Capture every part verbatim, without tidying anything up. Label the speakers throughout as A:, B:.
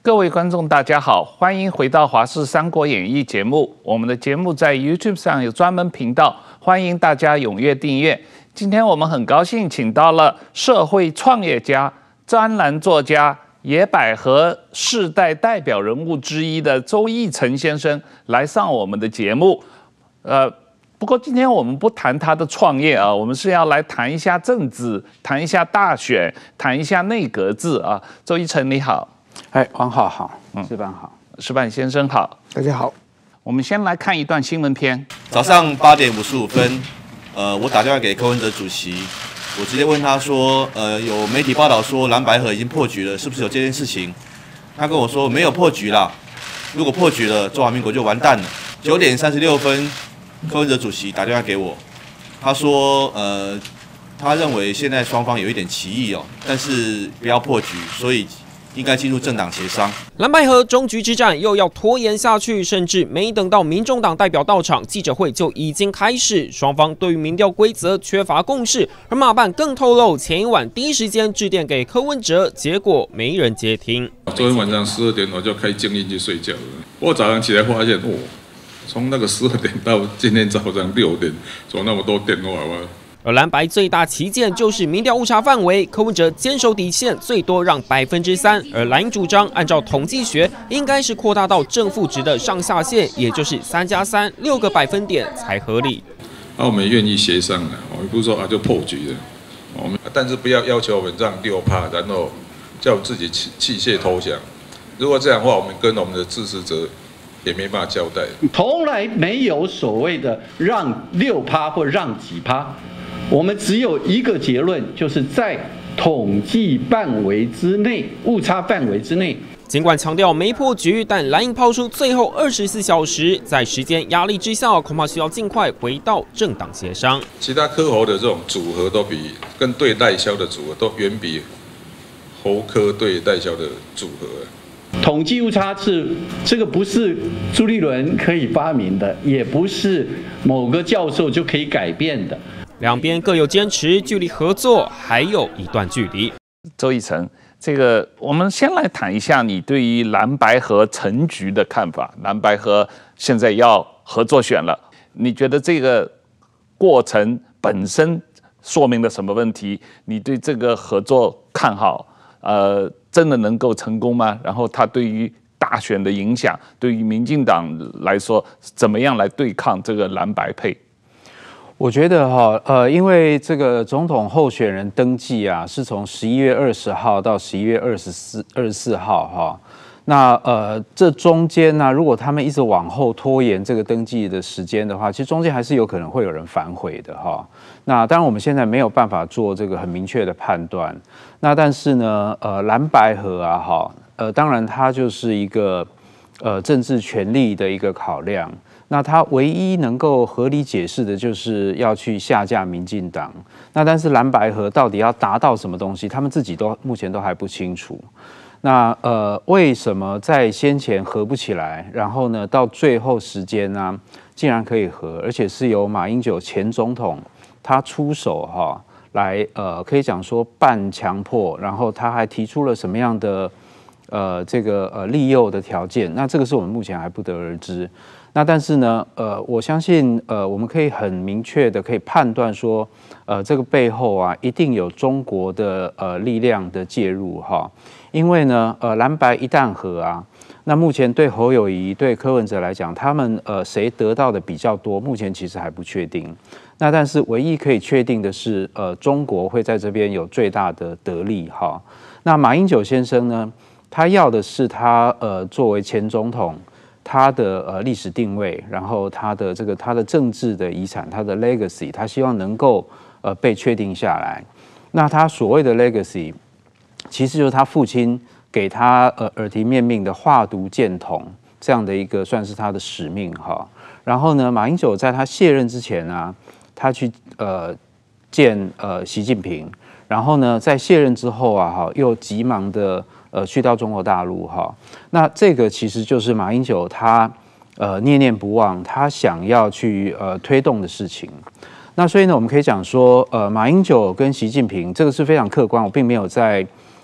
A: 各位观众，大家好，欢迎回到《华视三国演义》节目。我们的节目在 YouTube 上有专门频道，欢迎大家踊跃订阅。今天我们很高兴请到了社会创业家、专栏作家、野百合世代代表人物之一的周奕成先生来上我们的节目。呃，不过今天我们不谈他的创业啊，我们是要来谈一下政治，谈一下大选，谈一下内阁制啊。周奕成你好。
B: 哎，王浩好，石板好，
A: 石板先生好，
C: 大家好。
A: 我们先来看一段新闻片。
D: 早上八点五十五分，呃，我打电话给柯文哲主席，我直接问他说，呃，有媒体报道说蓝白合已经破局了，是不是有这件事情？他跟我说没有破局啦，如果破局了，中华民国就完蛋了。九点三十六分，柯文哲主席打电话给我，他说，呃，他认为现在双方有一点歧义哦，但是不要破局，所以应该进入政党协商。
E: 蓝白合终局之战又要拖延下去，甚至没等到民众党代表到场，记者会就已经开始。双方对于民调规则缺乏共识，而马办更透露，前一晚第一时间致电给柯文哲，结果没人接听。
F: 昨天晚上十二点我就开静音去睡觉了，我早上起来发现，哦，从那个十二点到今天早上六点，怎么那么多电话啊？
E: 而蓝白最大旗舰就是民调误差范围，柯文哲坚守底线，最多让百分之三，而蓝营主张按照统计学，应该是扩大到正负值的上下限，也就是三加三六个百分点才合理。
F: 那、啊、我们愿意协商了，我们不是说啊就破局了，我们但是不要要求我们让六趴，然后叫自己弃弃械投降。如果这样的话，我们跟我们的支持者也没办法交代。
G: 从来没有所谓的让六趴或让几趴。我们只有一个结论，就是在统计范围之内、误差范围之内。
E: 尽管强调没破局，但蓝营抛出最后二十四小时，在时间压力之下，恐怕需要尽快回到政党协商。
F: 其他柯侯的这种组合都比跟对赖萧的组合都远比侯柯对赖萧的组合。
G: 统计误差是这个不是朱立伦可以发明的，也不是某个教授就可以改变的。
E: 两边各有坚持，距离合作还有一段距离。
A: 周奕成，这个我们先来谈一下你对于蓝白合成局的看法。蓝白合现在要合作选了，你觉得这个过程本身说明了什么问题？你对这个合作看好？呃，真的能够成功吗？然后它对于大选的影响，对于民进党来说，怎么样来对抗这个蓝白配？
B: 我觉得哈，呃，因为这个总统候选人登记啊，是从十一月二十号到十一月二十四二十四号哈。那呃，这中间呢、啊，如果他们一直往后拖延这个登记的时间的话，其实中间还是有可能会有人反悔的哈。那当然我们现在没有办法做这个很明确的判断。那但是呢，呃，蓝白合啊，哈，呃，当然它就是一个呃政治权力的一个考量。那他唯一能够合理解释的就是要去下架民进党。那但是蓝白合到底要达到什么东西，他们自己都目前都还不清楚。那呃，为什么在先前合不起来，然后呢到最后时间呢、啊，竟然可以合，而且是由马英九前总统他出手哈、啊，来呃可以讲说半强迫，然后他还提出了什么样的呃这个呃利诱的条件？那这个是我们目前还不得而知。那但是呢，呃，我相信，呃，我们可以很明确的可以判断说，呃，这个背后啊，一定有中国的呃力量的介入哈，因为呢，呃，蓝白一旦合啊，那目前对侯友宜、对柯文哲来讲，他们呃谁得到的比较多，目前其实还不确定。那但是唯一可以确定的是，呃，中国会在这边有最大的得利哈。那马英九先生呢，他要的是他呃作为前总统。他的呃历史定位，然后他的这个他的政治的遗产，他的 legacy， 他希望能够呃被确定下来。那他所谓的 legacy， 其实就是他父亲给他呃耳提面命的化毒建统这样的一个算是他的使命哈。然后呢，马英九在他卸任之前啊，他去呃见呃习近平，然后呢在卸任之后啊哈，又急忙的。呃，去到中国大陆哈，那这个其实就是马英九他呃念念不忘，他想要去呃推动的事情。那所以呢，我们可以讲说，呃，马英九跟习近平这个是非常客观，我并没有在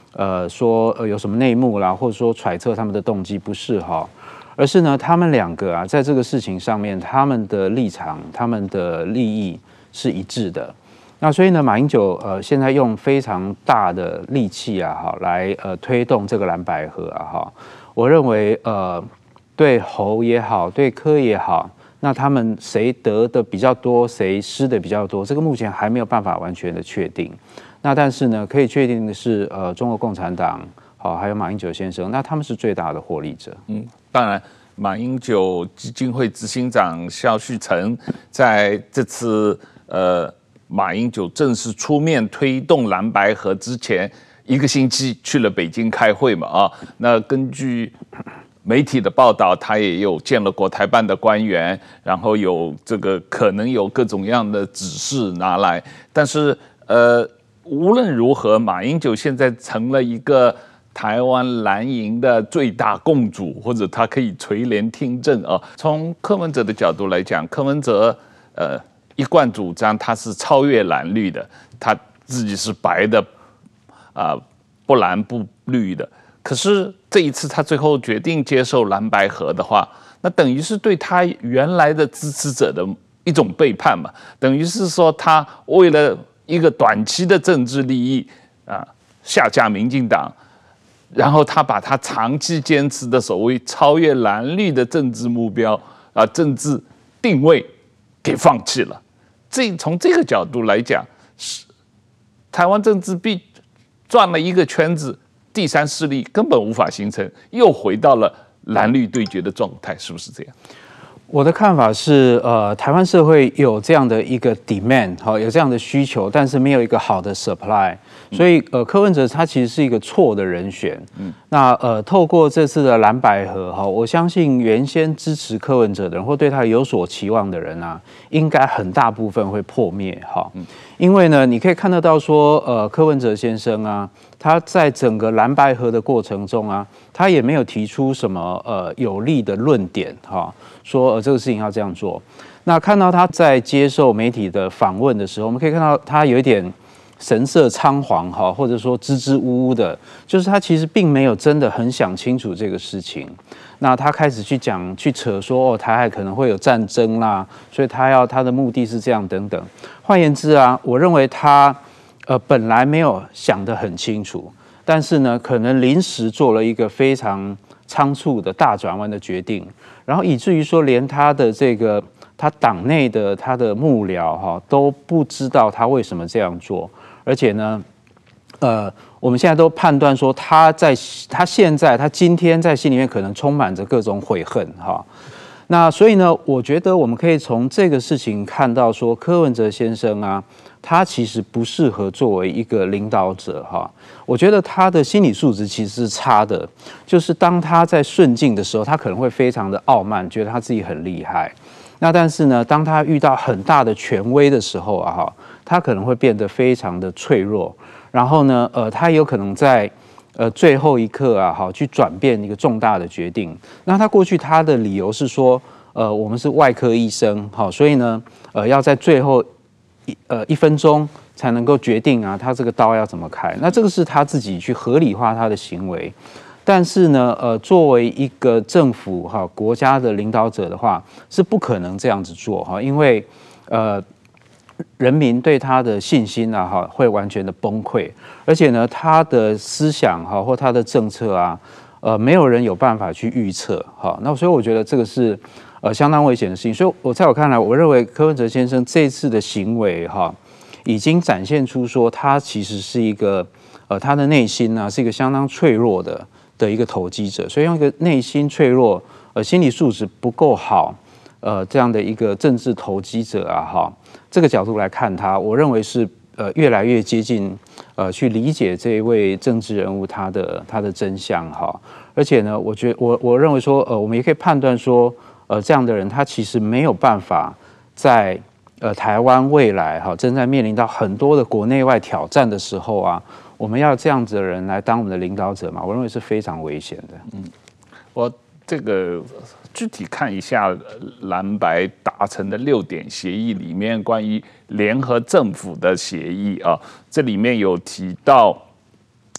B: 呃说呃有什么内幕啦，或者说揣测他们的动机，不是哈，而是呢他们两个啊在这个事情上面，他们的立场、他们的利益是一致的。那所以呢，马英九呃现在用非常大的力气啊，哈，来呃推动这个蓝白合啊，哈，我认为呃对侯也好，对柯也好，那他们谁得的比较多，谁失的比较多，这个目前还没有办法完全的确定。那但是呢，可以确定的是，呃，中国共产党好，还有马英九先生，那他们是最大的获利者。
A: 嗯，当然。马英九基金会执行长肖旭晨在这次呃马英九正式出面推动蓝白合之前一个星期去了北京开会嘛啊，那根据媒体的报道，他也有见了国台办的官员，然后有这个可能有各种样的指示拿来，但是呃无论如何，马英九现在成了一个台湾蓝营的最大共主，或者他可以垂帘听政啊。从柯文哲的角度来讲，柯文哲呃一贯主张他是超越蓝绿的，他自己是白的啊、呃，不蓝不绿的。可是这一次他最后决定接受蓝白合的话，那等于是对他原来的支持者的一种背叛嘛，等于是说他为了一个短期的政治利益啊、呃、下架民进党。然后他把他长期坚持的所谓超越蓝绿的政治目标啊、呃、政治定位给放弃了。这从这个角度来讲，是台湾政治必转了一个圈子，第三势力根本无法形成，又回到了蓝绿对决的状态，是不是这样？
B: 我的看法是，呃，台湾社会有这样的一个 demand， 好，有这样的需求，但是没有一个好的 supply， 所以，呃，柯文哲他其实是一个错的人选。嗯，那呃，透过这次的蓝白合，哈，我相信原先支持柯文哲的人或对他有所期望的人啊，应该很大部分会破灭，哈。嗯，因为呢，你可以看得到说，呃，柯文哲先生啊，他在整个蓝白合的过程中啊，他也没有提出什么呃有力的论点，哈。说呃这个事情要这样做，那看到他在接受媒体的访问的时候，我们可以看到他有一点神色仓皇哈，或者说支支吾吾的，就是他其实并没有真的很想清楚这个事情。那他开始去讲去扯说哦，台海可能会有战争啦，所以他要他的目的是这样等等。换言之啊，我认为他呃本来没有想得很清楚，但是呢，可能临时做了一个非常仓促的大转弯的决定。然后以至于说，连他的这个他党内的他的幕僚哈都不知道他为什么这样做，而且呢，呃，我们现在都判断说他在他现在他今天在心里面可能充满着各种悔恨哈。那所以呢，我觉得我们可以从这个事情看到说，柯文哲先生啊，他其实不适合作为一个领导者哈。我觉得他的心理素质其实是差的，就是当他在顺境的时候，他可能会非常的傲慢，觉得他自己很厉害。那但是呢，当他遇到很大的权威的时候啊哈，他可能会变得非常的脆弱。然后呢，呃，他有可能在呃最后一刻啊，好去转变一个重大的决定。那他过去他的理由是说，呃，我们是外科医生，好，所以呢，呃，要在最后一呃一分钟才能够决定啊，他这个刀要怎么开。那这个是他自己去合理化他的行为。但是呢，呃，作为一个政府哈国家的领导者的话，是不可能这样子做哈，因为呃。人民对他的信心啊，哈，会完全的崩溃，而且呢，他的思想哈或他的政策啊，呃，没有人有办法去预测，哈。那所以我觉得这个是呃相当危险的事情。所以我在我看来，我认为柯文哲先生这次的行为哈，已经展现出说他其实是一个呃他的内心呢、啊、是一个相当脆弱的的一个投机者，所以用一个内心脆弱、呃心理素质不够好。呃，这样的一个政治投机者啊，哈，这个角度来看他，我认为是呃越来越接近呃去理解这一位政治人物他的他的真相哈。而且呢，我觉得我我认为说，呃，我们也可以判断说，呃，这样的人他其实没有办法在呃台湾未来哈正在面临到很多的国内外挑战的时候啊，我们要这样子的人来当我们的领导者嘛，我认为是非常危险的。
A: 嗯，我这个。具体看一下蓝白达成的六点协议里面关于联合政府的协议啊，这里面有提到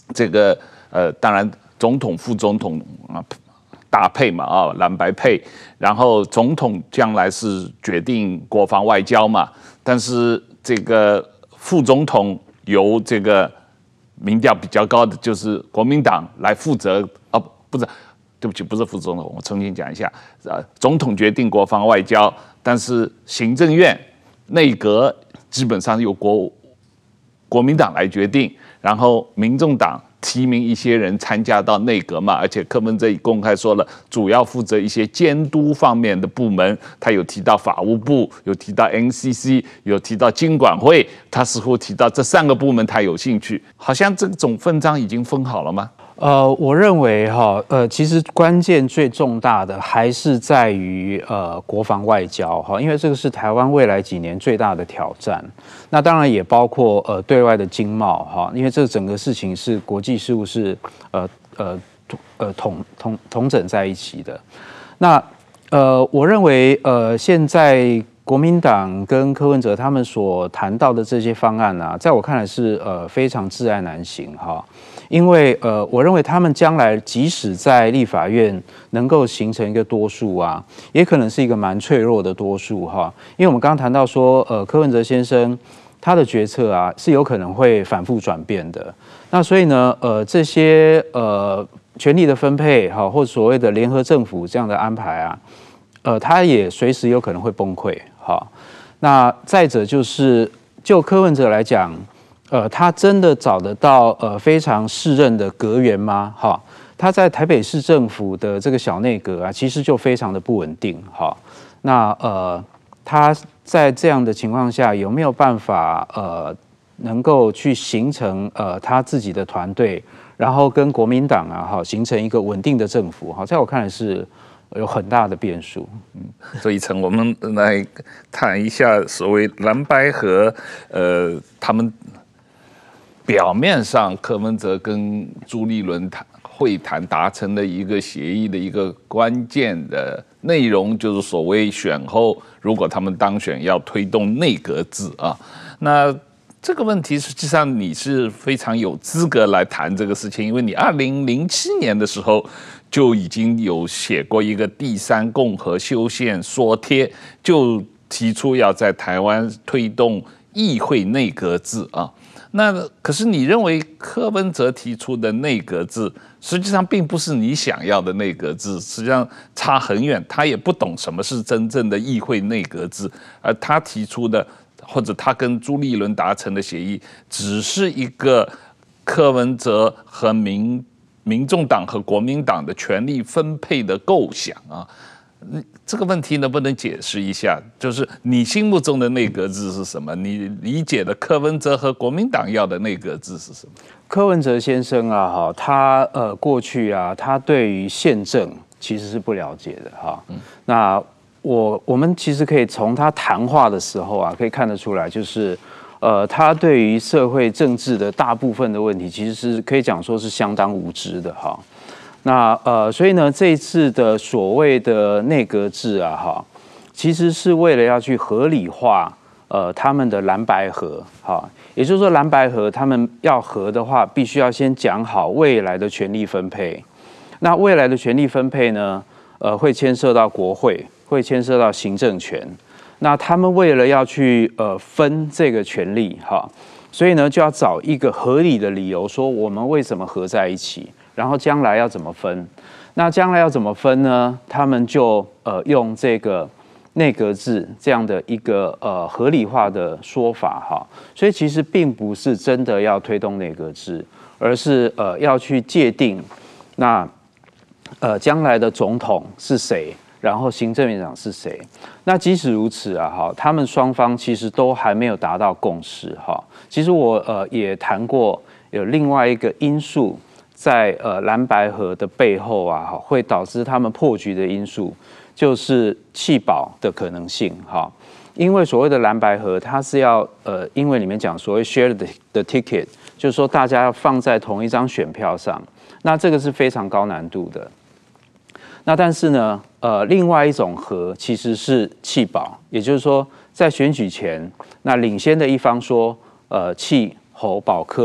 A: 这个呃，当然总统、副总统啊搭配嘛啊，蓝白配，然后总统将来是决定国防外交嘛，但是这个副总统由这个民调比较高的就是国民党来负责啊，不是，对不起，不是副总统，我重新讲一下，呃，总统决定国防外交，但是行政院、内阁基本上由国国民党来决定，然后民众党提名一些人参加到内阁嘛，而且柯文哲也公开说了，主要负责一些监督方面的部门，他有提到法务部，有提到 N C C， 有提到金管会，他似乎提到这三个部门他有兴趣，好像这种分赃已经分好了吗？
B: 呃，我认为哈，呃，其实关键最重大的还是在于呃国防外交哈，因为这个是台湾未来几年最大的挑战。那当然也包括呃对外的经贸哈，因为这整个事情是国际事务是呃呃呃统统统整在一起的。那呃，我认为呃现在国民党跟柯文哲他们所谈到的这些方案啊，在我看来是呃非常窒碍难行哈。因为呃，我认为他们将来即使在立法院能够形成一个多数啊，也可能是一个蛮脆弱的多数哈。因为我们刚刚谈到说，呃，柯文哲先生他的决策啊是有可能会反复转变的。那所以呢，呃，这些呃权力的分配哈，或者所谓的联合政府这样的安排啊，呃，他也随时有可能会崩溃哈。那再者就是，就柯文哲来讲。呃，他真的找得到呃非常适任的阁员吗？哈，他在台北市政府的这个小内阁啊，其实就非常的不稳定。哈，那呃，他在这样的情况下，有没有办法呃能够去形成呃他自己的团队，然后跟国民党啊哈形成一个稳定的政府？哈，在我看来是有很大的变数。
A: 嗯，所以陈，我们来谈一下所谓蓝白合，呃，他们。表面上，柯文哲跟朱立伦谈会谈达成的一个协议的一个关键的内容，就是所谓选后如果他们当选要推动内阁制啊。那这个问题实际上你是非常有资格来谈这个事情，因为你二零零七年的时候就已经有写过一个第三共和修宪说帖，就提出要在台湾推动议会内阁制啊。那可是你认为柯文哲提出的内阁制，实际上并不是你想要的内阁制，实际上差很远。他也不懂什么是真正的议会内阁制，而他提出的或者他跟朱立伦达成的协议，只是一个柯文哲和民民众党和国民党的权力分配的构想啊。这个问题能不能解释一下？就是你心目中的内阁制是什么？你理解的柯文哲和国民党要的内阁制是什么？
B: 柯文哲先生啊，哈，他呃过去啊，他对于宪政其实是不了解的哈。嗯、那我我们其实可以从他谈话的时候啊，可以看得出来，就是呃，他对于社会政治的大部分的问题，其实是可以讲说是相当无知的哈。那呃，所以呢，这一次的所谓的内阁制啊，哈，其实是为了要去合理化呃他们的蓝白合，哈，也就是说蓝白合他们要合的话，必须要先讲好未来的权力分配。那未来的权力分配呢，呃，会牵涉到国会，会牵涉到行政权。那他们为了要去呃分这个权力，哈，所以呢就要找一个合理的理由，说我们为什么合在一起。然后将来要怎么分？那将来要怎么分呢？他们就呃用这个内阁制这样的一个呃合理化的说法哈，所以其实并不是真的要推动内阁制，而是呃要去界定那呃将来的总统是谁，然后行政院长是谁。那即使如此啊哈，他们双方其实都还没有达到共识哈。其实我呃也谈过有另外一个因素。在呃蓝白合的背后啊，会导致他们破局的因素，就是弃保的可能性哈。因为所谓的蓝白合，它是要呃英文里面讲所谓 share the, the ticket， 就是说大家要放在同一张选票上，那这个是非常高难度的。那但是呢，呃，另外一种合其实是弃保，也就是说在选举前，那领先的一方说，呃，弃侯保柯。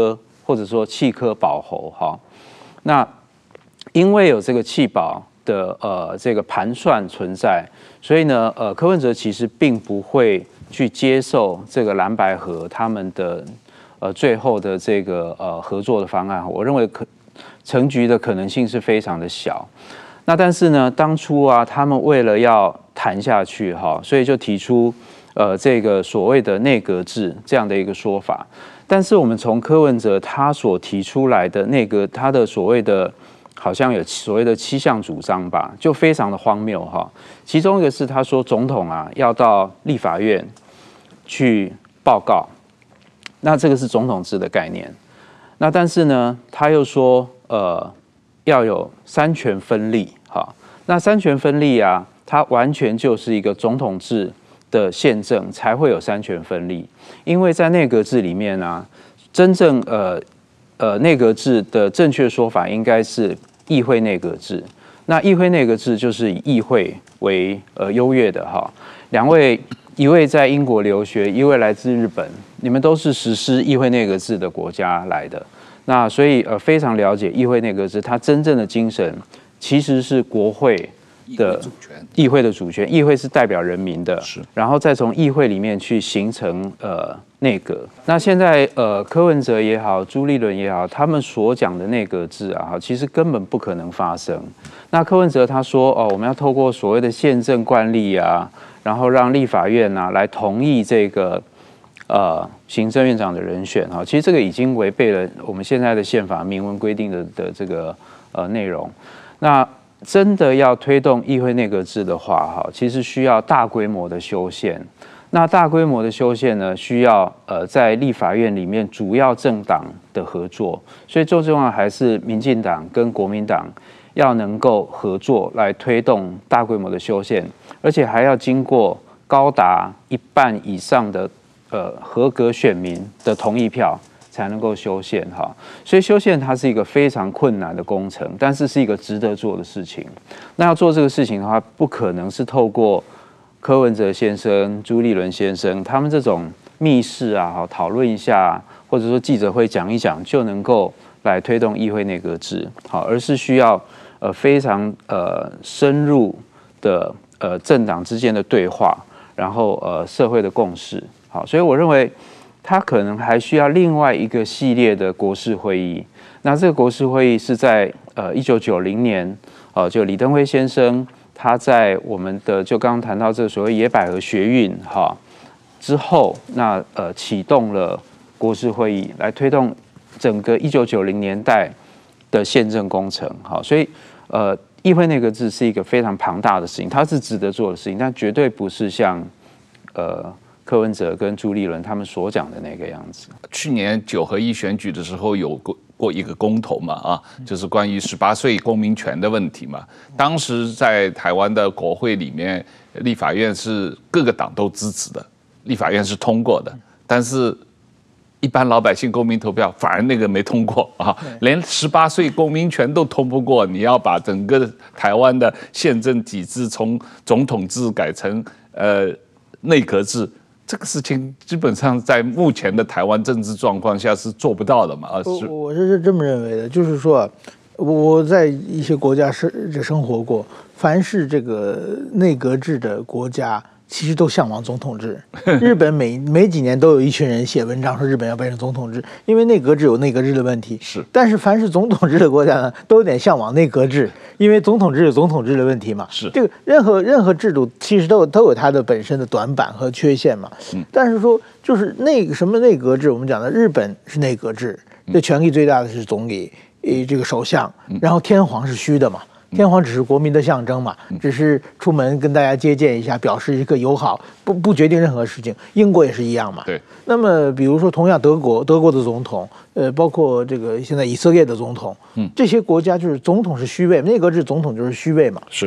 B: 或者说弃科保侯哈。那因为有这个弃保的呃这个盘算存在，所以呢呃柯文哲其实并不会去接受这个蓝白合他们的呃最后的这个呃合作的方案。我认为可成局的可能性是非常的小。那但是呢，当初啊，他们为了要谈下去哈，所以就提出呃这个所谓的内阁制这样的一个说法。但是我们从柯文哲他所提出来的内阁，他的所谓的好像有所谓的七项主张吧，就非常的荒谬哈。其中一个是他说总统啊要到立法院去报告，那这个是总统制的概念。那但是呢，他又说呃。要有三权分立，哈，那三权分立啊，它完全就是一个总统制的宪政才会有三权分立，因为在内阁制里面啊，真正呃呃内阁制的正确说法应该是议会内阁制，那议会内阁制就是以议会为呃优越的哈。两位，一位在英国留学，一位来自日本，你们都是实施议会内阁制的国家来的。那所以呃非常了解议会内阁制，它真正的精神其实是国会的议会的主权，议会是代表人民的，是，然后再从议会里面去形成呃内阁。那现在呃柯文哲也好，朱立伦也好，他们所讲的内阁制啊，其实根本不可能发生。那柯文哲他说哦，我们要透过所谓的宪政惯例啊，然后让立法院啊来同意这个。呃，行政院长的人选哈，其实这个已经违背了我们现在的宪法明文规定的的这个呃内容。那真的要推动议会内阁制的话，哈，其实需要大规模的修宪。那大规模的修宪呢，需要呃在立法院里面主要政党的合作，所以最重要还是民进党跟国民党要能够合作来推动大规模的修宪，而且还要经过高达一半以上的。呃，合格选民的同意票才能够修宪哈，所以修宪它是一个非常困难的工程，但是是一个值得做的事情。那要做这个事情的话，不可能是透过柯文哲先生、朱立伦先生他们这种密室啊，好讨论一下，或者说记者会讲一讲就能够来推动议会内阁制，好，而是需要呃非常呃深入的呃政党之间的对话，然后呃社会的共识。好，所以我认为他可能还需要另外一个系列的国事会议。那这个国事会议是在呃一九九零年，呃，就李登辉先生他在我们的就刚刚谈到这个所谓野百合学运哈之后，那呃启动了国事会议，来推动整个一九九零年代的宪政工程。好，所以呃议会内阁制是一个非常庞大的事情，它是值得做的事情，但绝对不是像呃。柯文哲跟朱立伦他们所讲的那个样子。
A: 去年九合一选举的时候有过过一个公投嘛，啊，就是关于十八岁公民权的问题嘛。当时在台湾的国会里面，立法院是各个党都支持的，立法院是通过的，但是一般老百姓公民投票反而那个没通过啊，连十八岁公民权都通不过，你要把整个台湾的宪政体制从总统制改成呃内阁制。这个事情基本上在目前的台湾政治状况下是做不到的嘛？啊，
C: 是我是这么认为的，就是说，我在一些国家生生活过，凡是这个内阁制的国家，其实都向往总统制。日本每每几年都有一群人写文章说日本要变成总统制，因为内阁制有内阁制的问题。是，但是凡是总统制的国家呢，都有点向往内阁制，因为总统制有总统制的问题嘛。是，这个任何任何制度其实都有都有它的本身的短板和缺陷嘛。嗯，但是说就是那个什么内阁制，我们讲的日本是内阁制，这权力最大的是总理，呃，这个首相，然后天皇是虚的嘛。天皇只是国民的象征嘛，只是出门跟大家接见一下，表示一个友好，不不决定任何事情。英国也是一样嘛。对。那么，比如说，同样德国，德国的总统，呃，包括这个现在以色列的总统，嗯，这些国家就是总统是虚位，内阁制总统就是虚位嘛。是。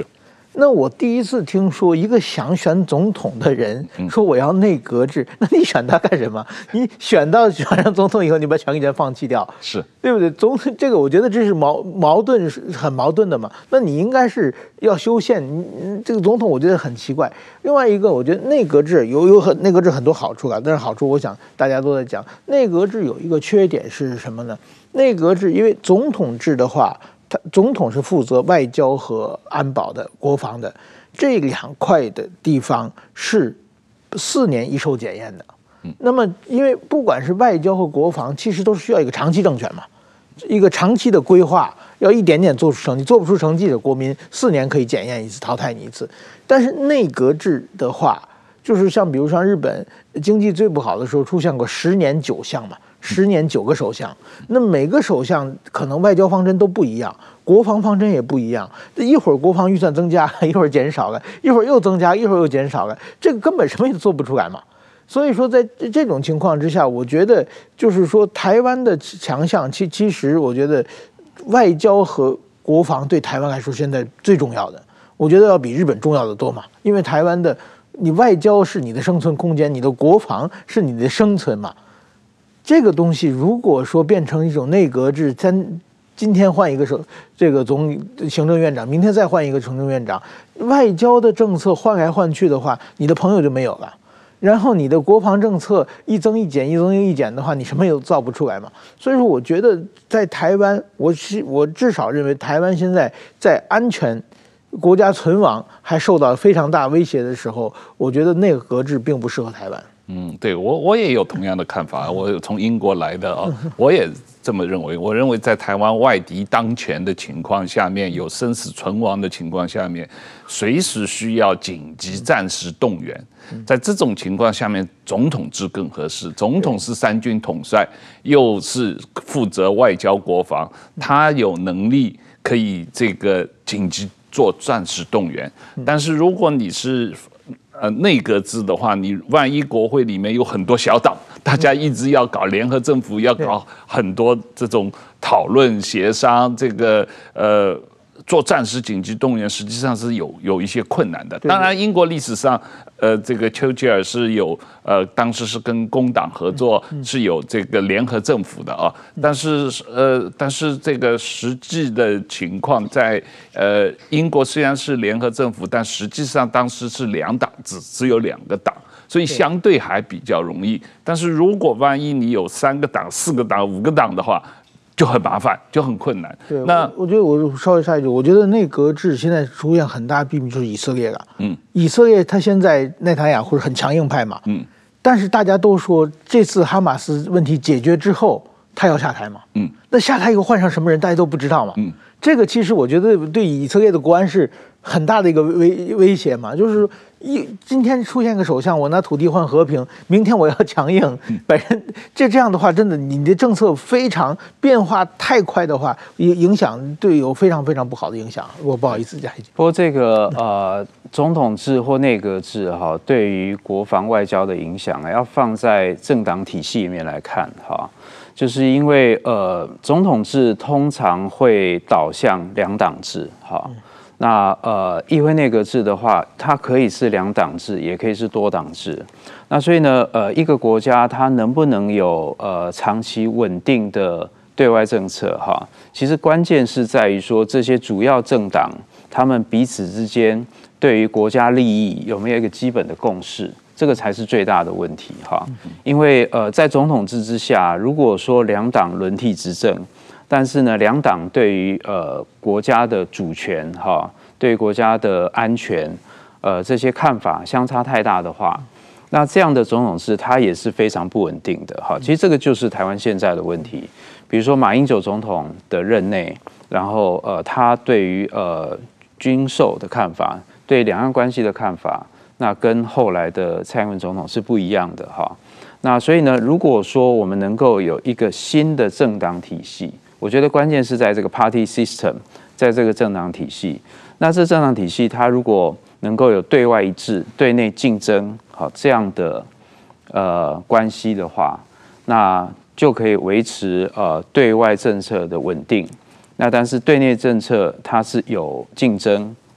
C: 那我第一次听说一个想选总统的人说我要内阁制，那你选他干什么？你选到选上总统以后，你把权力权放弃掉，
A: 是
C: 对不对？总这个我觉得这是矛矛盾，很矛盾的嘛。那你应该是要修宪，这个总统我觉得很奇怪。另外一个，我觉得内阁制有有很内阁制很多好处啊，但是好处我想大家都在讲，内阁制有一个缺点是什么呢？内阁制因为总统制的话。他总统是负责外交和安保的、国防的这两块的地方是四年一受检验的。那么，因为不管是外交和国防，其实都是需要一个长期政权嘛，一个长期的规划，要一点点做出成绩，做不出成绩的国民四年可以检验一次，淘汰你一次。但是内阁制的话，就是像比如像日本经济最不好的时候，出现过十年九相嘛。十年九个首相，那每个首相可能外交方针都不一样，国防方针也不一样。一会儿国防预算增加，一会儿减少了，一会儿又增加，一会儿又减少了，这个根本什么也做不出来嘛。所以说，在这种情况之下，我觉得就是说，台湾的强项，其其实我觉得外交和国防对台湾来说现在最重要的，我觉得要比日本重要的多嘛。因为台湾的你外交是你的生存空间，你的国防是你的生存嘛。这个东西如果说变成一种内阁制，咱今天换一个首这个总行政院长，明天再换一个行政院长，外交的政策换来换去的话，你的朋友就没有了。然后你的国防政策一增一减，一增一减的话，你什么也造不出来嘛。所以说，我觉得在台湾，我是我至少认为台湾现在在安全、国家存亡还受到非常大威胁的时候，我觉得内阁制并不适合台湾。
A: 嗯，对我我也有同样的看法，我从英国来的啊，我也这么认为。我认为在台湾外敌当前的情况下面，有生死存亡的情况下面，随时需要紧急暂时动员。在这种情况下面，总统制更合适。总统是三军统帅，又是负责外交国防，他有能力可以这个紧急做暂时动员。但是如果你是呃，内阁制的话，你万一国会里面有很多小党，大家一直要搞联合政府，要搞很多这种讨论协商，这个呃做暂时紧急动员，实际上是有有一些困难的。当然，英国历史上，呃，这个丘吉尔是有呃，当时是跟工党合作，是有这个联合政府的啊。但是呃，但是这个实际的情况在呃，英国虽然是联合政府，但实际上当时是两党制，只有两个党。所以相对还比较容易，但是如果万一你有三个党、四个党、五个党的话，就很麻烦，就很困难。
C: 对，那我觉得我稍微插一句，我觉得内阁制现在出现很大弊病就是以色列了。嗯，以色列他现在内塔尼亚胡是很强硬派嘛。嗯，但是大家都说这次哈马斯问题解决之后，他要下台嘛。嗯，那下台以后换上什么人，大家都不知道嘛。嗯，这个其实我觉得对以色列的国安是很大的一个威威胁嘛，就是一今天出现个首相，我拿土地换和平，明天我要强硬，反正这这样的话，真的你的政策非常变化太快的话，影影响对有非常非常不好的影响。我不好意思加一句。
B: 不过这个呃总统制或内阁制哈，对于国防外交的影响啊，要放在政党体系里面来看哈。就是因为呃总统制通常会导向两党制哈。那呃，议会内阁制的话，它可以是两党制，也可以是多党制。那所以呢，呃，一个国家它能不能有呃长期稳定的对外政策哈？其实关键是在于说这些主要政党他们彼此之间对于国家利益有没有一个基本的共识，这个才是最大的问题哈。因为呃，在总统制之下，如果说两党轮替执政，但是呢，两党对于呃国家的主权哈，对于国家的安全，呃这些看法相差太大的话，那这样的总统制它也是非常不稳定的哈。其实这个就是台湾现在的问题。比如说马英九总统的任内，然后呃他对于呃军售的看法，对两岸关系的看法，那跟后来的蔡英文总统是不一样的哈。那所以呢，如果说我们能够有一个新的政党体系，我觉得关键是在这个 party system， 在这个政党体系。那这政党体系，它如果能够有对外一致、对内竞争，好这样的呃关系的话，那就可以维持呃对外政策的稳定。那但是对内政策它是有竞争，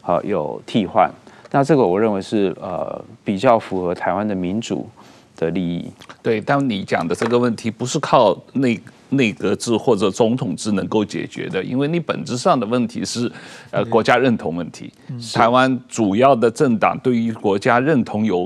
B: 好有替换。那这个我认为是呃比较符合台湾的民主的利益。
A: 对，但你讲的这个问题不是靠内内阁制或者总统制能够解决的，因为你本质上的问题是呃国家认同问题。台湾主要的政党对于国家认同有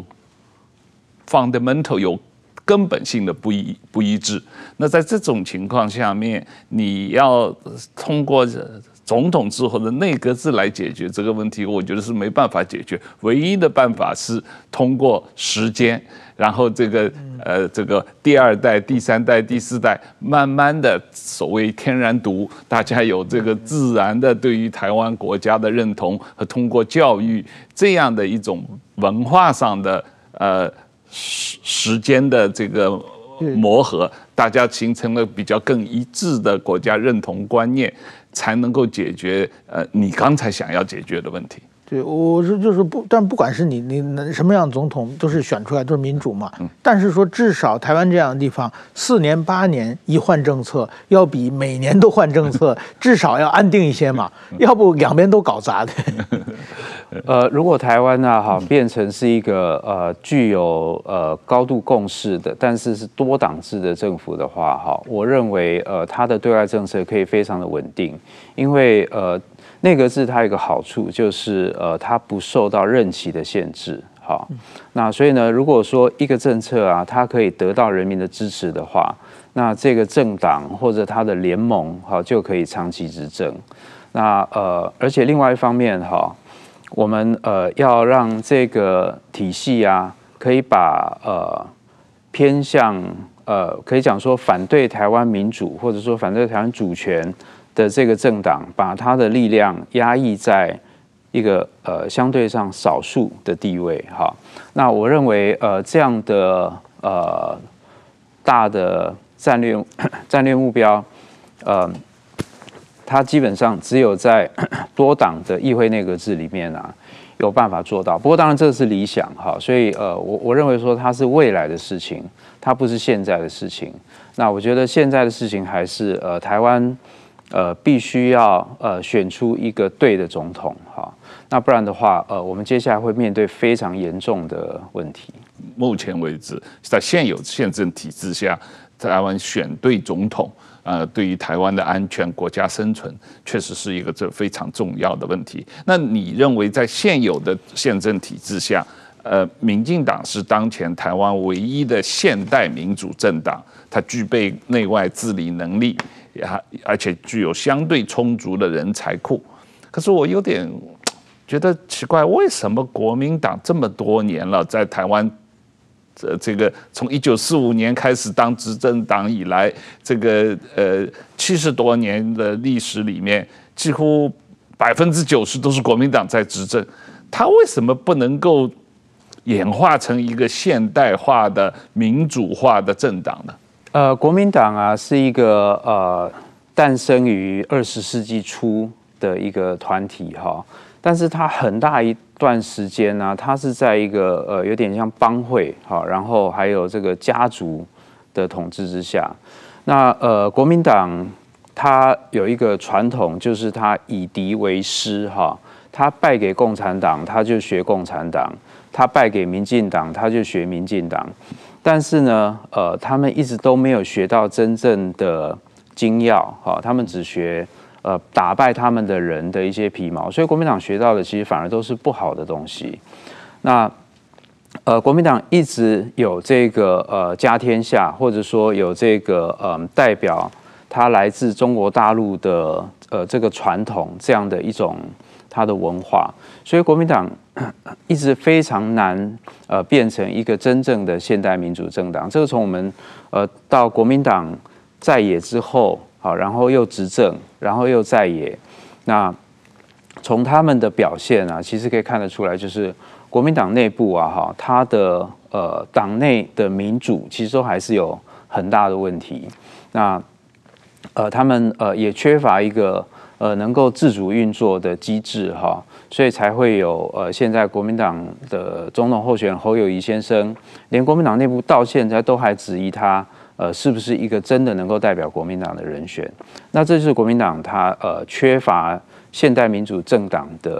A: fundamental 有根本性的不一不一致。那在这种情况下面，你要通过总统制或者内阁制来解决这个问题，我觉得是没办法解决。唯一的办法是通过时间，然后这个呃这个第二代、第三代、第四代，慢慢的所谓天然独，大家有这个自然的对于台湾国家的认同，和通过教育这样的一种文化上的呃时时间的这个磨合，大家形成了比较更一致的国家认同观念，才能够解决呃你刚才想要解决的问题。
C: 对，我是就是不，但不管是你你什么样的总统，都是选出来都是民主嘛。嗯、但是说至少台湾这样的地方，四年八年一换政策，要比每年都换政策，至少要安定一些嘛。要不两边都搞砸的。
B: 呃，如果台湾呢，哈，变成是一个呃具有呃高度共识的，但是是多党制的政府的话，哈，我认为呃它的对外政策可以非常的稳定，因为呃。内阁制它有一个好处，就是呃，它不受到任期的限制。好，那所以呢，如果说一个政策啊，它可以得到人民的支持的话，那这个政党或者它的联盟好就可以长期执政。那呃，而且另外一方面哈，我们呃要让这个体系啊，可以把呃偏向呃可以讲说反对台湾民主，或者说反对台湾主权的这个政党，把他的力量压抑在一个呃相对上少数的地位，哈。那我认为呃这样的呃大的战略战略目标，呃，它基本上只有在多党的议会内阁制里面啊有办法做到。不过当然这是理想哈，所以呃我我认为说它是未来的事情，它不是现在的事情。那我觉得现在的事情还是呃台湾。呃，必须要呃选出一个对的总统哈，那不然的话，呃，我们接下来会面对非常严重的问题。
A: 目前为止，在现有宪政体制下，台湾选对总统，呃，对于台湾的安全、国家生存，确实是一个这非常重要的问题。那你认为，在现有的宪政体制下，呃，民进党是当前台湾唯一的现代民主政党，它具备内外治理能力。而且具有相对充足的人才库，可是我有点觉得奇怪，为什么国民党这么多年了，在台湾，呃，这个从一九四五年开始当执政党以来，这个呃七十多年的历史里面，几乎百分之九十都是国民党在执政，他为什么不能够演化成一个现代化的民主化的政党呢？
B: 呃，国民党啊，是一个呃诞生于二十世纪初的一个团体哈，但是它很大一段时间呢、啊，它是在一个呃有点像帮会哈，然后还有这个家族的统治之下。那呃，国民党它有一个传统，就是它以敌为师哈，它败给共产党，它就学共产党；它败给民进党，它就学民进党。但是呢，呃，他们一直都没有学到真正的精要，哈，他们只学呃打败他们的人的一些皮毛，所以国民党学到的其实反而都是不好的东西。那呃，国民党一直有这个呃家天下，或者说有这个呃代表他来自中国大陆的呃这个传统这样的一种它的文化，所以国民党一直非常难呃变成一个真正的现代民主政党。这个从我们呃到国民党在野之后，好，然后又执政，然后又在野，那从他们的表现啊，其实可以看得出来，就是国民党内部啊，哈，它的呃党内的民主其实都还是有很大的问题。那呃他们呃也缺乏一个呃能够自主运作的机制哈。所以才会有呃，现在国民党的总统候选人侯友宜先生，连国民党内部到现在都还质疑他，呃，是不是一个真的能够代表国民党的人选？那这就是国民党他呃缺乏现代民主政党的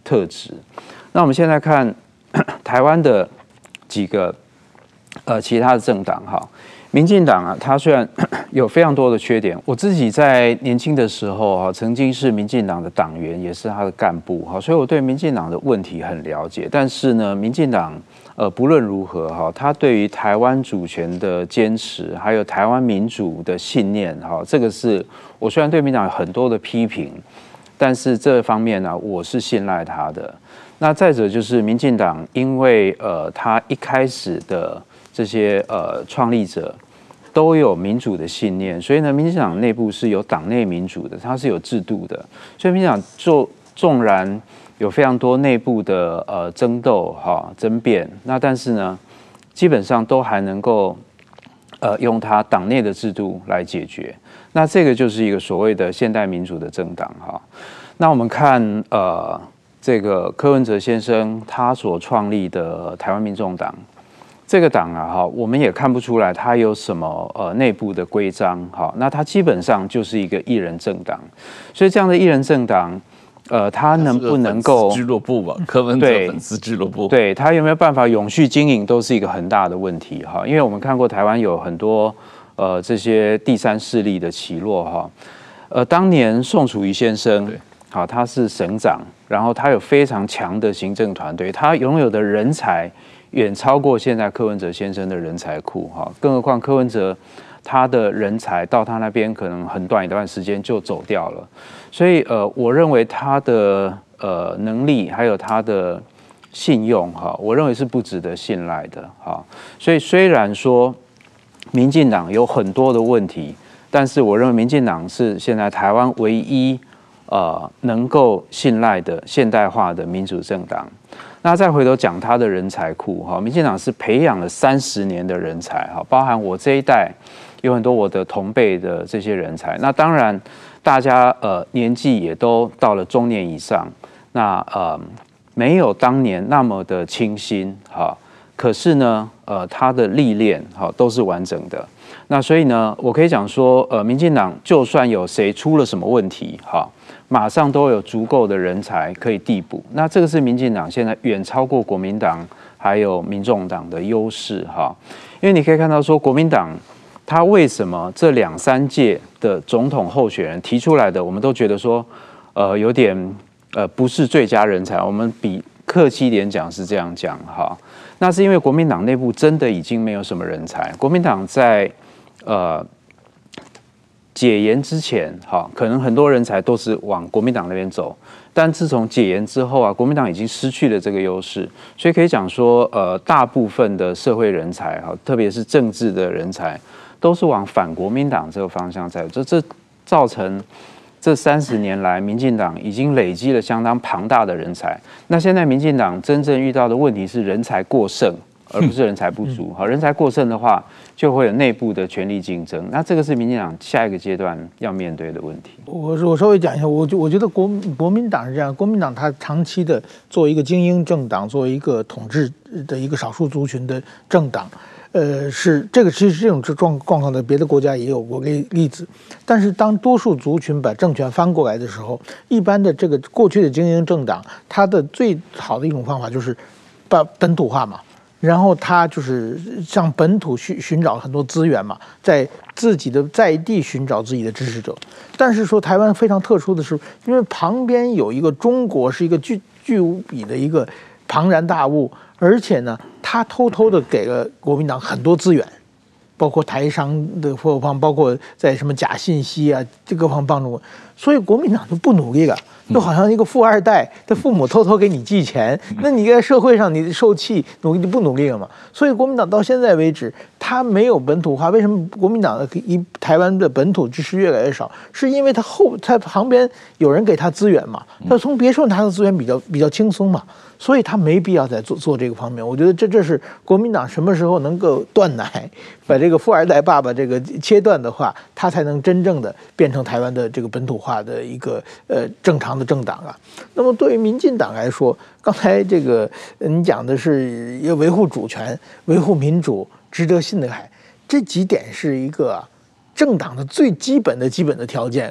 B: 特质。那我们现在看台湾的几个呃其他的政党哈，民进党啊，它虽然有非常多的缺点，我自己在年轻的时候哈，曾经是民进党的党员，也是他的干部哈，所以我对民进党的问题很了解。但是呢，民进党呃不论如何哈，他对于台湾主权的坚持，还有台湾民主的信念哈，这个是我虽然对民进党有很多的批评，但是这方面呢，我是信赖他的。那再者就是民进党，因为呃他一开始的这些呃创立者都有民主的信念，所以呢，民进党内部是有党内民主的，它是有制度的。所以民进党就纵然有非常多内部的呃争斗哈争辩，那但是呢，基本上都还能够呃用它党内的制度来解决。那这个就是一个所谓的现代民主的政党哈。那我们看呃这个柯文哲先生他所创立的台湾民众党。这个党啊，哈，我们也看不出来它有什么呃内部的规章，哈，那它基本上就是一个一人政党，所以这样的一人政党，呃，它能不能够
A: 俱乐部吧？柯文哲粉丝俱乐部，
B: 对它有没有办法永续经营，都是一个很大的问题，哈，因为我们看过台湾有很多呃这些第三势力的起落，哈，呃，当年宋楚瑜先生，好，他是省长，然后他有非常强的行政团队，他拥有的人才远超过现在柯文哲先生的人才库哈，更何况柯文哲他的人才到他那边可能很短一段时间就走掉了，所以呃，我认为他的呃能力还有他的信用哈，我认为是不值得信赖的哈。所以虽然说民进党有很多的问题，但是我认为民进党是现在台湾唯一呃能够信赖的现代化的民主政党。那再回头讲他的人才库哈，民进党是培养了三十年的人才哈，包含我这一代有很多我的同辈的这些人才。那当然，大家呃年纪也都到了中年以上，那呃没有当年那么的清新哈，可是呢呃他的历练哈都是完整的。那所以呢，我可以讲说，呃，民进党就算有谁出了什么问题哈，马上都有足够的人才可以递补。那这个是民进党现在远超过国民党还有民众党的优势哈。因为你可以看到说，国民党他为什么这两三届的总统候选人提出来的，我们都觉得说，呃，有点呃不是最佳人才。我们比客气一点讲是这样讲哈。那是因为国民党内部真的已经没有什么人才。国民党在呃解严之前，哈，可能很多人才都是往国民党那边走，但自从解严之后啊，国民党已经失去了这个优势，所以可以讲说，呃，大部分的社会人才，哈，特别是政治的人才，都是往反国民党这个方向在走，这这造成这三十年来，民进党已经累积了相当庞大的人才。那现在民进党真正遇到的问题是人才过剩，而不是人才不足。好，人才过剩的话，就会有内部的权力竞争。那这个是民进党下一个阶段要面对的问题。
C: 我我稍微讲一下，我我觉得国国民党是这样，国民党它长期的作为一个精英政党，作为一个统治的一个少数族群的政党。呃，是这个，其实这种状状况在别的国家也有过例例子，但是当多数族群把政权翻过来的时候，一般的这个过去的精英政党，它的最好的一种方法就是把本土化嘛，然后它就是向本土寻寻找很多资源嘛，在自己的在地寻找自己的支持者。但是说台湾非常特殊的是，因为旁边有一个中国是一个巨巨无比的一个庞然大物。而且呢，他偷偷的给了国民党很多资源，包括台商的货方，包括在什么假信息啊，这个方帮助，所以国民党就不努力了，就好像一个富二代，他父母偷偷给你寄钱，那你在社会上你受气，努力不努力了嘛？所以国民党到现在为止，他没有本土化。为什么国民党的一台湾的本土支持越来越少？是因为他后他旁边有人给他资源嘛，他从别处拿的资源比较比较轻松嘛。所以他没必要再做做这个方面，我觉得这这是国民党什么时候能够断奶，把这个富二代爸爸这个切断的话，他才能真正的变成台湾的这个本土化的一个呃正常的政党啊。那么对于民进党来说，刚才这个你讲的是要维护主权、维护民主、值得信赖，这几点是一个政党的最基本的基本的条件啊。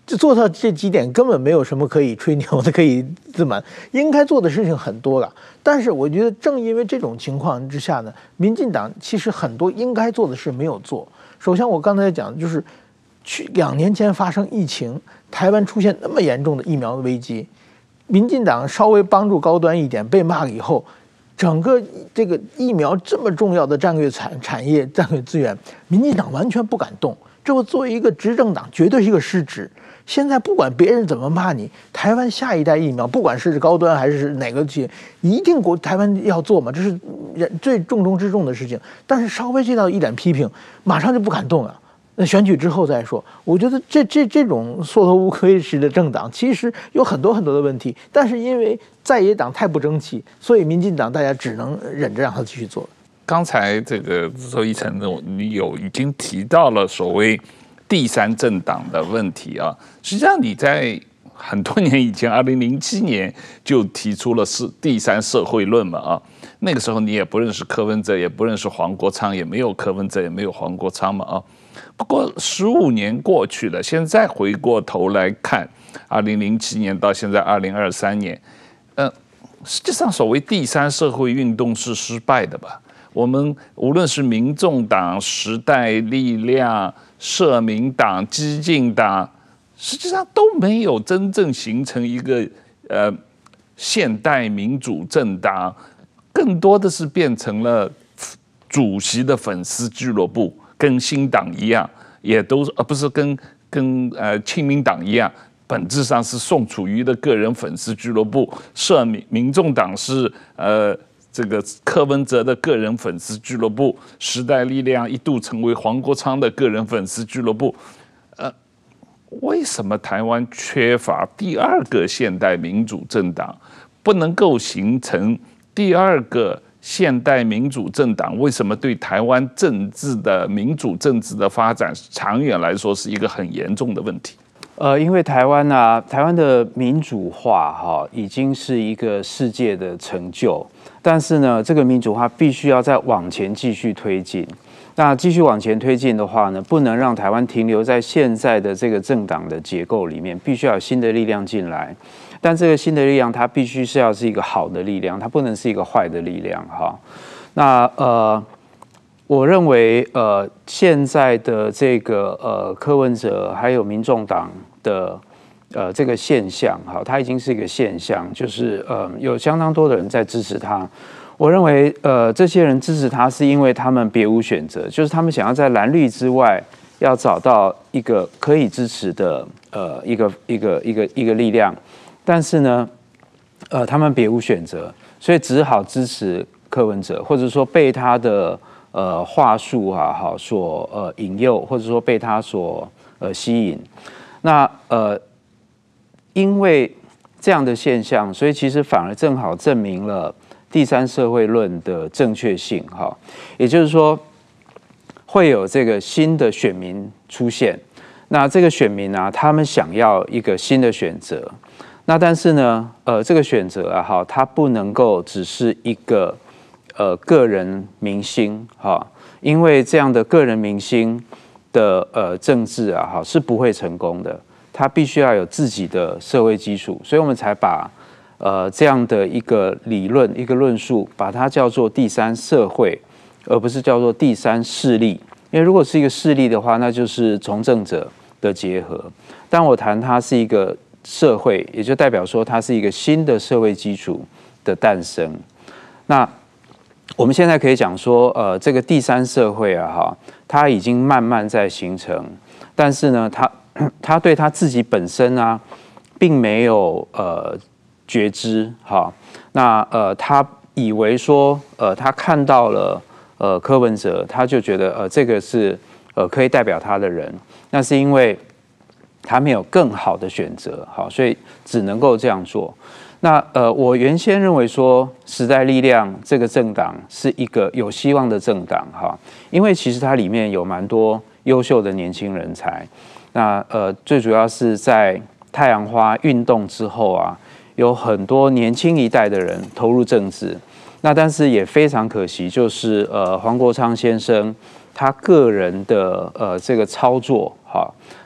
C: 就做到这几点，根本没有什么可以吹牛的，可以自满。应该做的事情很多了，但是我觉得正因为这种情况之下呢，民进党其实很多应该做的事没有做。首先，我刚才讲就是，去两年前发生疫情，台湾出现那么严重的疫苗危机，民进党稍微帮助高端一点，被骂了以后，整个这个疫苗这么重要的战略产产业、战略资源，民进党完全不敢动。这我作为一个执政党，绝对是一个失职。现在不管别人怎么骂你，台湾下一代疫苗，不管是高端还是哪个企业，一定国台湾要做嘛，这是人最重中之重的事情。但是稍微接到一点批评，马上就不敢动了。那选举之后再说。我觉得这这这种缩头乌龟式的政党，其实有很多很多的问题，但是因为在野党太不争气，所以民进党大家只能忍着让他继续做。
A: 刚才这个周一成，你有已经提到了所谓第三政党的问题啊。实际上你在很多年以前，二零零七年就提出了是第三社会论嘛啊。那个时候你也不认识柯文哲，也不认识黄国昌，也没有柯文哲，也没有黄国昌嘛啊。不过十五年过去了，现在回过头来看，二零零七年到现在二零二三年，呃，实际上所谓第三社会运动是失败的吧？我们无论是民众党、时代力量、社民党、基进党，实际上都没有真正形成一个呃现代民主政党，更多的是变成了主席的粉丝俱乐部，跟新党一样，也都是呃不是跟跟呃亲民党一样。本质上是宋楚瑜的个人粉丝俱乐部，社民民众党是呃。这个柯文哲的个人粉丝俱乐部，时代力量一度成为黄国昌的个人粉丝俱乐部。呃，为什么台湾缺乏第二个现代民主政党，不能够形成第二个现代民主政党？为什么对台湾政治的民主政治的发展，长远来说是一个很严重的问题？
B: 呃，因为台湾啊，台湾的民主化哈、哦，已经是一个世界的成就。但是呢，这个民主化必须要再往前继续推进。那继续往前推进的话呢，不能让台湾停留在现在的这个政党的结构里面，必须要有新的力量进来。但这个新的力量，它必须是要是一个好的力量，它不能是一个坏的力量哈。那呃，我认为呃，现在的这个呃柯文哲还有民众党的。呃，这个现象哈，它已经是一个现象，就是呃，有相当多的人在支持他。我认为，呃，这些人支持他是因为他们别无选择，就是他们想要在蓝绿之外，要找到一个可以支持的呃一个一个一个一个力量，但是呢，呃，他们别无选择，所以只好支持柯文哲，或者说被他的呃话术啊，好所呃引诱，或者说被他所呃吸引。那呃。因为这样的现象，所以其实反而正好证明了第三社会论的正确性哈。也就是说，会有这个新的选民出现。那这个选民啊，他们想要一个新的选择。那但是呢，呃，这个选择啊，哈，它不能够只是一个呃个人明星哈，因为这样的个人明星的呃政治啊，哈，是不会成功的。它必须要有自己的社会基础，所以我们才把呃这样的一个理论、一个论述，把它叫做第三社会，而不是叫做第三势力。因为如果是一个势力的话，那就是从政者的结合。但我谈它是一个社会，也就代表说它是一个新的社会基础的诞生。那我们现在可以讲说，呃，这个第三社会啊，哈，它已经慢慢在形成，但是呢，它他对他自己本身啊，并没有呃觉知哈。那呃，他以为说呃，他看到了呃柯文哲，他就觉得呃这个是呃可以代表他的人。那是因为他没有更好的选择，好，所以只能够这样做。那呃，我原先认为说时代力量这个政党是一个有希望的政党哈，因为其实它里面有蛮多优秀的年轻人才。那呃，最主要是在太阳花运动之后啊，有很多年轻一代的人投入政治。那但是也非常可惜，就是呃黄国昌先生他个人的呃这个操作哈，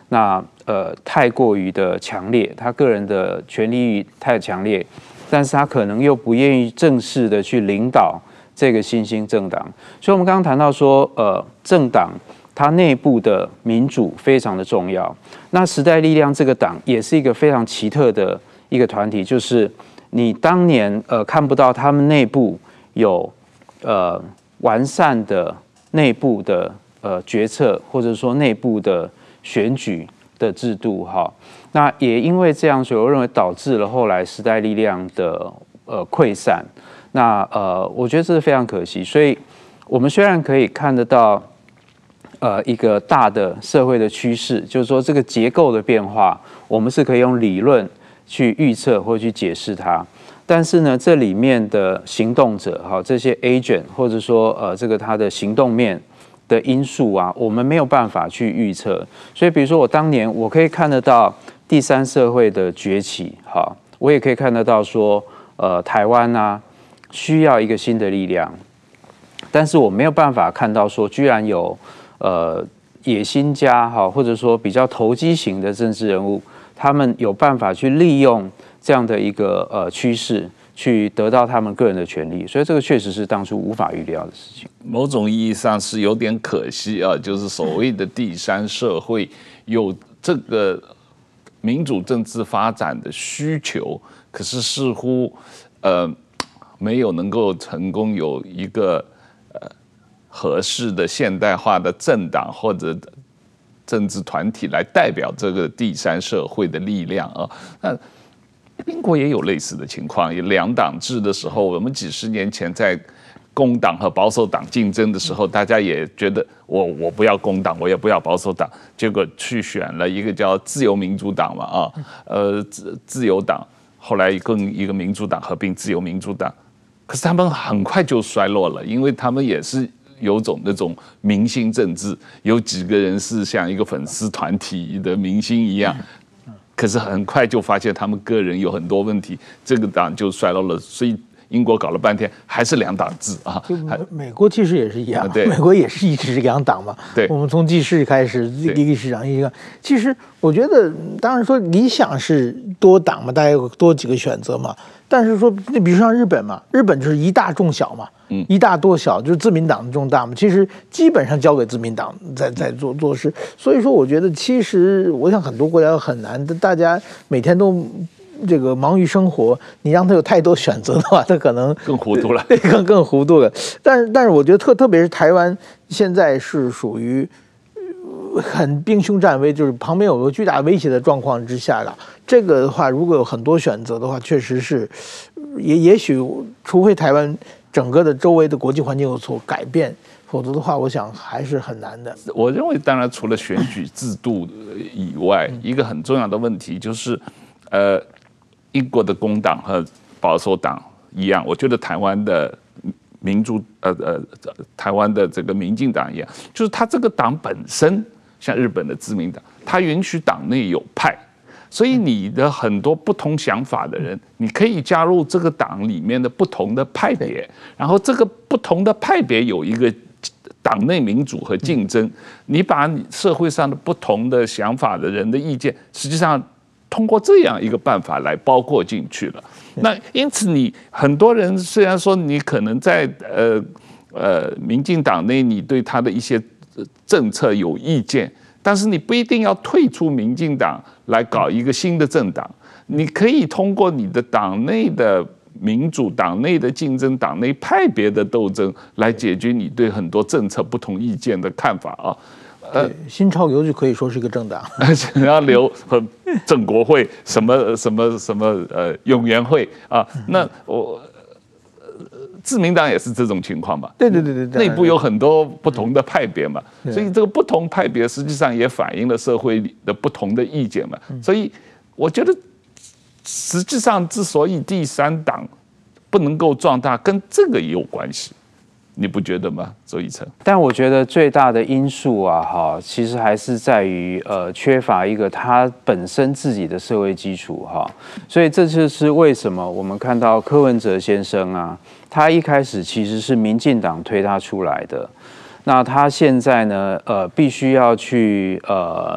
B: 那呃太过于的强烈，他个人的权力欲太强烈，但是他可能又不愿意正式的去领导这个新兴政党。所以我们刚刚谈到说，呃，政党它内部的民主非常的重要。那时代力量这个党也是一个非常奇特的一个团体，就是你当年呃看不到他们内部有呃完善的内部的呃决策，或者说内部的选举的制度哈。那也因为这样，所以我认为导致了后来时代力量的呃溃散。那呃，我觉得这是非常可惜。所以我们虽然可以看得到呃一个大的社会的趋势，就是说这个结构的变化，我们是可以用理论去预测或去解释它。但是呢，这里面的行动者哈，这些 agent 或者说呃这个他的行动面的因素啊，我们没有办法去预测。所以比如说我当年我可以看得到第三社会的崛起，哈，我也可以看得到说呃台湾啊需要一个新的力量，但是我没有办法看到说居然有呃野心家哈，或者说比较投机型的政治人物，他们有办法去利用这样的一个呃趋势，去得到他们个人的权利，所以这个确实是当初无法预料的事情。
A: 某种意义上是有点可惜啊，就是所谓的第三社会有这个民主政治发展的需求，可是似乎呃没有能够成功有一个呃合适的现代化的政党或者政治团体来代表这个第三社会的力量啊。那英国也有类似的情况，有两党制的时候，我们几十年前在工党和保守党竞争的时候，大家也觉得我我不要工党，我也不要保守党，结果去选了一个叫自由民主党嘛啊，呃自自由党，后来跟一个民主党合并自由民主党，可是他们很快就衰落了，因为他们也是有种那种明星政治，有几个人是像一个粉丝团体的明星一样。可是很快就发现他们个人有很多问题，这个党就衰落了。所以英国搞了半天还是两党制啊。
C: 美国其实也是一样，
A: 对，
C: 美国也是一直是两党嘛。
A: 对，
C: 我们从记事开始，一个市长一个。其实我觉得，当然说理想是多党嘛，大家有多几个选择嘛。但是说，那比如像日本嘛，日本就是一大众小嘛。嗯，一大多小，就是自民党重大嘛，其实基本上交给自民党在在做做事，所以说我觉得其实我想很多国家很难，大家每天都这个忙于生活，你让他有太多选择的话，他可能
A: 更糊涂了，
C: 对，更更糊涂了。但是但是我觉得特特别是台湾现在是属于很兵凶战危，就是旁边有个巨大威胁的状况之下了。这个的话，如果有很多选择的话，确实是也也许除非台湾整个的周围的国际环境有所改变，否则的话，我想还是很难的。
A: 我认为，当然除了选举制度以外，一个很重要的问题就是，呃，英国的工党和保守党一样，我觉得台湾的民主，呃呃，台湾的这个民进党一样，就是他这个党本身，像日本的自民党，他允许党内有派。所以你的很多不同想法的人，你可以加入这个党里面的不同的派别，然后这个不同的派别有一个党内民主和竞争，你把你社会上的不同的想法的人的意见，实际上通过这样一个办法来包括进去了。那因此你很多人虽然说你可能在呃呃民进党内你对他的一些政策有意见，但是你不一定要退出民进党来搞一个新的政党，你可以通过你的党内的民主、党内的竞争、党内派别的斗争来解决你对很多政策不同意见的看法啊。
C: 呃，新潮流就可以说是一个政党，
A: 然后留和正国会什么什么什么呃永援会啊，那我。自民党也是这种情况嘛？
C: 对对对对，
A: 内部有很多不同的派别嘛，所以这个不同派别实际上也反映了社会的不同的意见嘛。所以我觉得，实际上之所以第三党不能够壮大，跟这个也有关系，你不觉得吗，周一成？
B: 但我觉得最大的因素啊，哈，其实还是在于呃缺乏一个他本身自己的社会基础哈，所以这就是为什么我们看到柯文哲先生啊。他一开始其实是民进党推他出来的，那他现在呢，呃，必须要去呃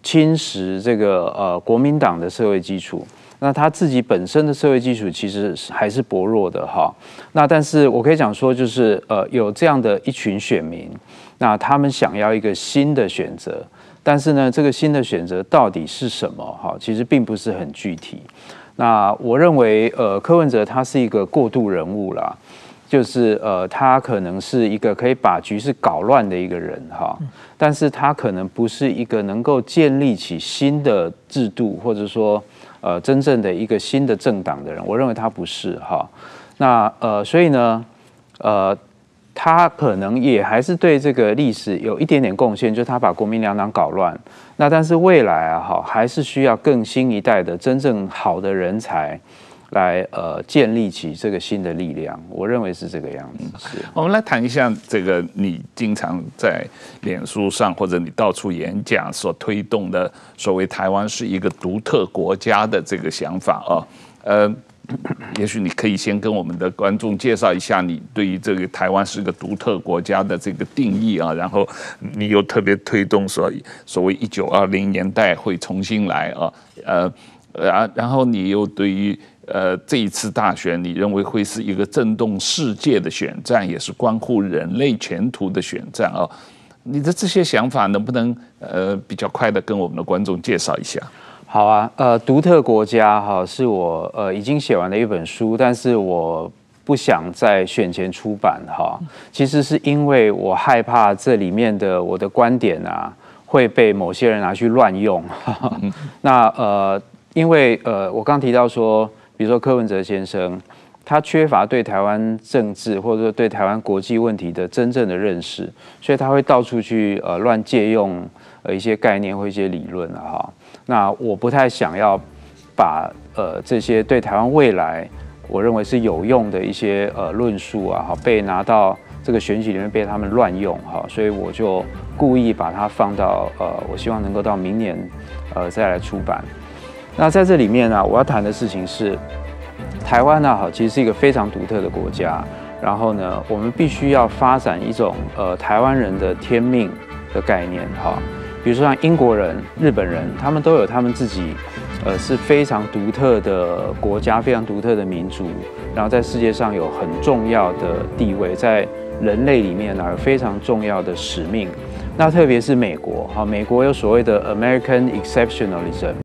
B: 侵蚀这个呃国民党的社会基础。那他自己本身的社会基础其实还是薄弱的哈。那但是我可以讲说，就是呃有这样的一群选民，那他们想要一个新的选择，但是呢，这个新的选择到底是什么哈？其实并不是很具体。那我认为，呃，柯文哲他是一个过渡人物啦，就是呃，他可能是一个可以把局势搞乱的一个人哈，但是他可能不是一个能够建立起新的制度，或者说。呃，真正的一个新的政党的人，我认为他不是哈。那呃，所以呢，呃，他可能也还是对这个历史有一点点贡献，就是他把国民两党搞乱。那但是未来啊，哈，还是需要更新一代的真正好的人才来呃建立起这个新的力量。我认为是这个样子。是。
A: 我们来谈一下这个你经常在脸书上或者你到处演讲所推动的所谓台湾是一个独特国家的这个想法啊，呃，也许你可以先跟我们的观众介绍一下你对于这个台湾是个独特国家的这个定义啊，然后你又特别推动所所谓一九二零年代会重新来啊，呃，然然后你又对于呃，这一次大选，你认为会是一个震动世界的选战，也是关乎人类前途的选战啊？你的这些想法能不能呃比较快的跟我们的观众介绍一下？
B: 好啊，呃，独特国家哈是我呃已经写完的一本书，但是我不想在选前出版哈。其实是因为我害怕这里面的我的观点啊会被某些人拿去乱用。那呃，因为呃我刚提到说。比如说柯文哲先生，他缺乏对台湾政治或者说对台湾国际问题的真正的认识，所以他会到处去呃乱借用呃一些概念或一些理论啊哈。那我不太想要把呃这些对台湾未来我认为是有用的一些呃论述啊哈被拿到这个选举里面被他们乱用哈，所以我就故意把它放到呃我希望能够到明年呃再来出版。那在这里面呢、啊，我要谈的事情是，台湾呢，哈，其实是一个非常独特的国家。然后呢，我们必须要发展一种呃台湾人的天命的概念，哈。比如说像英国人、日本人，他们都有他们自己呃是非常独特的国家，非常独特的民族，然后在世界上有很重要的地位，在人类里面呢有非常重要的使命。那特别是美国，哈，美国有所谓的 American Exceptionalism。